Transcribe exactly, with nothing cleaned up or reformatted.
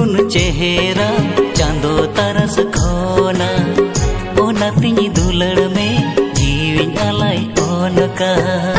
नुन चेहरा चांदो तरस खोना ओना तिनी दुलड़ में जीवी आलाई ओनका।